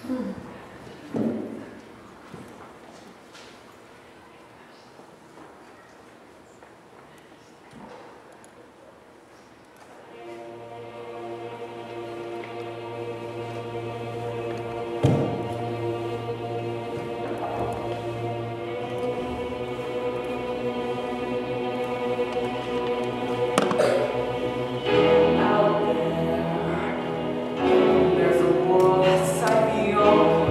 There's a world outside me, oh.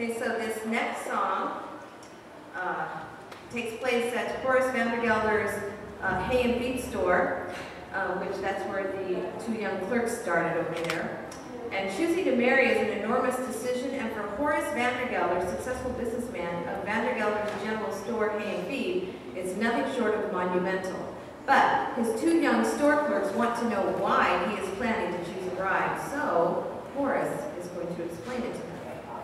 Okay, so this next song takes place at Horace Vandergelder's hay and feed store, which that's where the two young clerks started over there. And choosing to marry is an enormous decision, and for Horace Vandergelder, successful businessman of Vandergelder's General Store Hay and Feed, it's nothing short of monumental. But his two young store clerks want to know why he is planning to choose a bride, so Horace is going to explain it to them.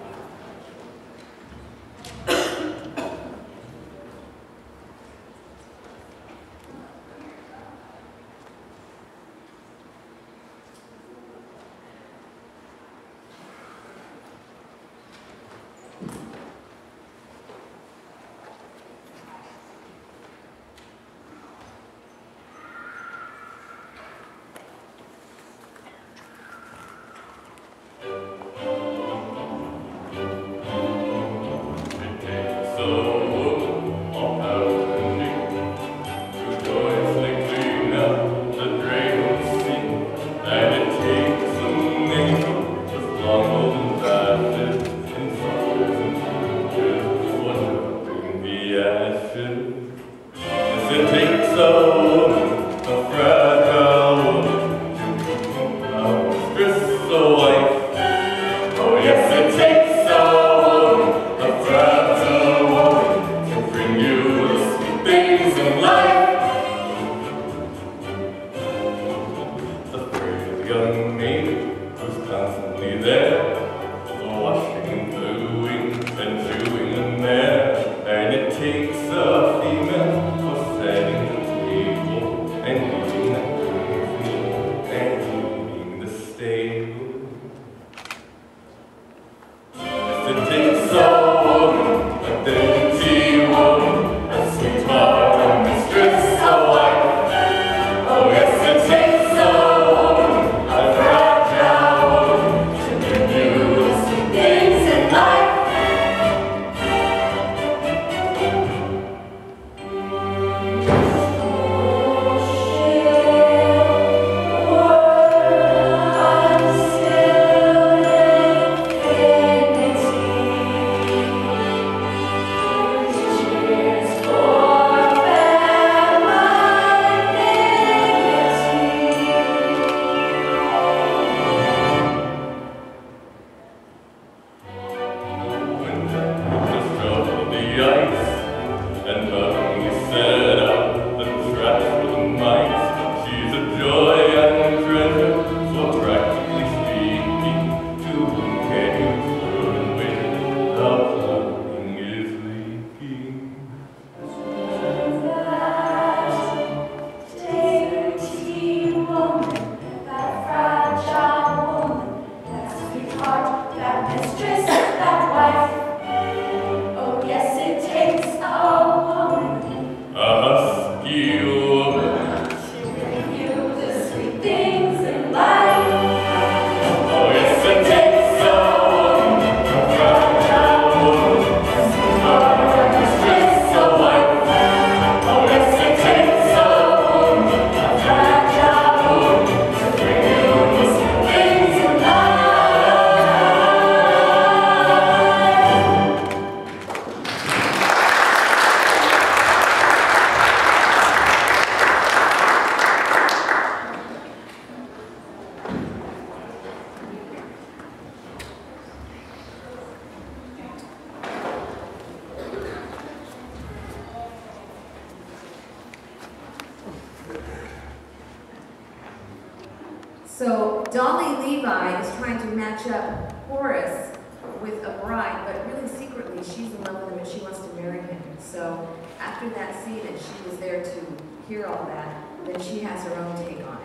So Dolly Levi is trying to match up Horace with a bride, but really secretly she's in love with him and she wants to marry him. So after that scene, and she was there to hear all that, then she has her own take on it.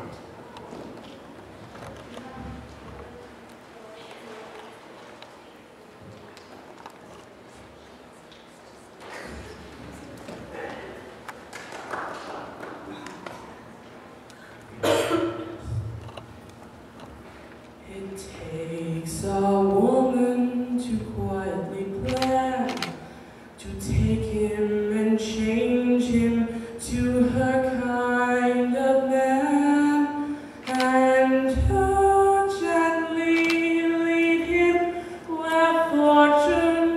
Takes a woman to quietly plan, to take him and change him to her kind of man, and to gently lead him where fortune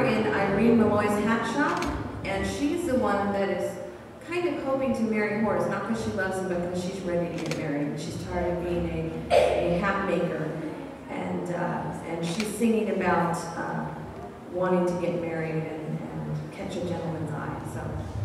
we're in Irene Malloy's hat shop, and she's the one that is kind of hoping to marry Horace, not because she loves him, but because she's ready to get married. She's tired of being a hat maker, and she's singing about wanting to get married and catch a gentleman's eye. So